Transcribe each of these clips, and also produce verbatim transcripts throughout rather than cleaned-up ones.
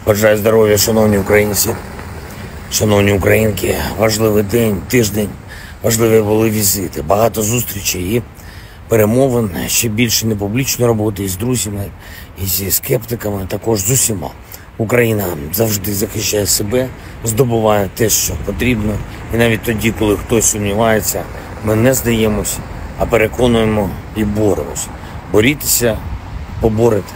Бажаю здоров'я, шановні українці, шановні українки. Важливий день, тиждень, важливі були візити, багато зустрічей і перемовин, ще більше непублічної роботи із друзями, і зі скептиками, також з усіма. Україна завжди захищає себе, здобуває те, що потрібно. І навіть тоді, коли хтось сумнівається, ми не здаємось, а переконуємо і боремось. Борітеся, поборете.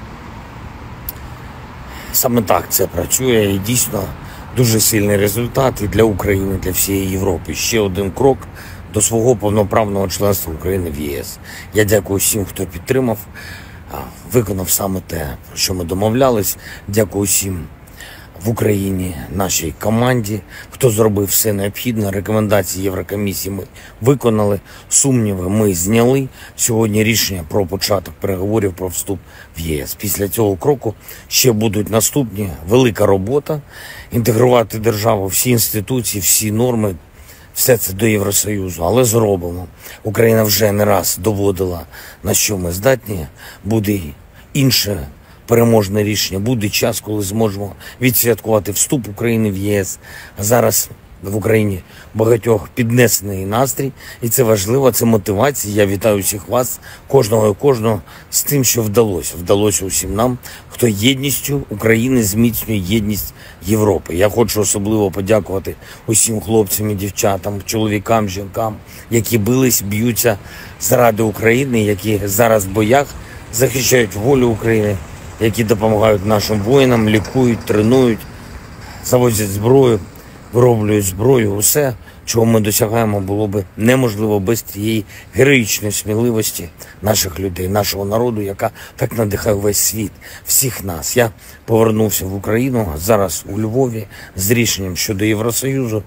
Саме так це працює і дійсно дуже сильний результат і для України, для всієї Європи. Ще один крок до свого повноправного членства України в ЄС. Я дякую всім, хто підтримав, виконав саме те, про що ми домовлялись. Дякую всім в Україні, нашій команді, хто зробив все необхідне. Рекомендації Єврокомісії ми виконали, сумніви ми зняли. Сьогодні рішення про початок переговорів про вступ в ЄС. Після цього кроку ще будуть наступні. Велика робота – інтегрувати державу, всі інституції, всі норми, все це до Євросоюзу, але зробимо. Україна вже не раз доводила, на що ми здатні. Буде інше переможне рішення. Буде час, коли зможемо відсвяткувати вступ України в ЄС. А зараз в Україні багатьох піднесений настрій, і це важливо, це мотивація. Я вітаю всіх вас, кожного і кожного, з тим, що вдалося. Вдалося усім нам, хто єдністю України зміцнює єдність Європи. Я хочу особливо подякувати усім хлопцям і дівчатам, чоловікам, жінкам, які бились, б'ються заради України, які зараз в боях захищають волю України, які допомагають нашим воїнам, лікують, тренують, завозять зброю, вироблюють зброю. Усе, чого ми досягаємо, було б неможливо без цієї героїчної сміливості наших людей, нашого народу, яка так надихає весь світ, всіх нас. Я повернувся в Україну, зараз у Львові, з рішенням щодо Євросоюзу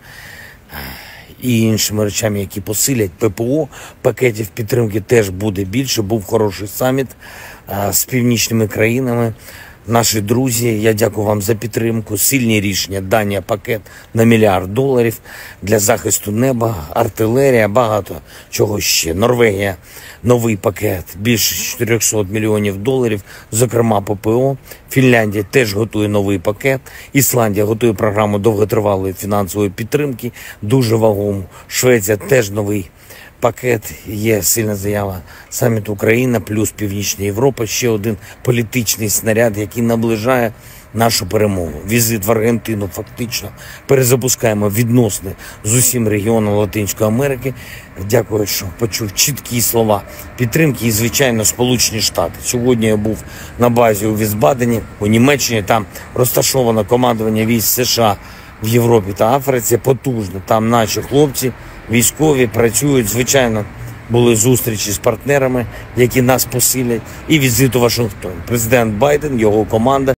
і іншими речами, які посилять ППО. Пакетів підтримки теж буде більше. Був хороший саміт а, з північними країнами. Наші друзі, я дякую вам за підтримку. Сильні рішення. Данія пакет на мільярд доларів для захисту неба, артилерія, багато чого ще. Норвегія новий пакет, більше чотириста мільйонів доларів, зокрема ППО. Фінляндія теж готує новий пакет. Ісландія готує програму довготривалої фінансової підтримки, дуже вагому. Швеція теж новий пакет, є сильна заява саміту Україна плюс Північна Європа, ще один політичний снаряд, який наближає нашу перемогу. Візит в Аргентину, фактично перезапускаємо відносини з усім регіоном Латинської Америки. Дякую, що почув чіткі слова підтримки і, звичайно, Сполучені Штати. Сьогодні я був на базі у Вісбадені, у Німеччині, там розташовано командування військ США в Європі та Африці, потужно. Там наші хлопці, військові працюють, звичайно, були зустрічі з партнерами, які нас посилять, і візит у Вашингтон. Президент Байден, його команда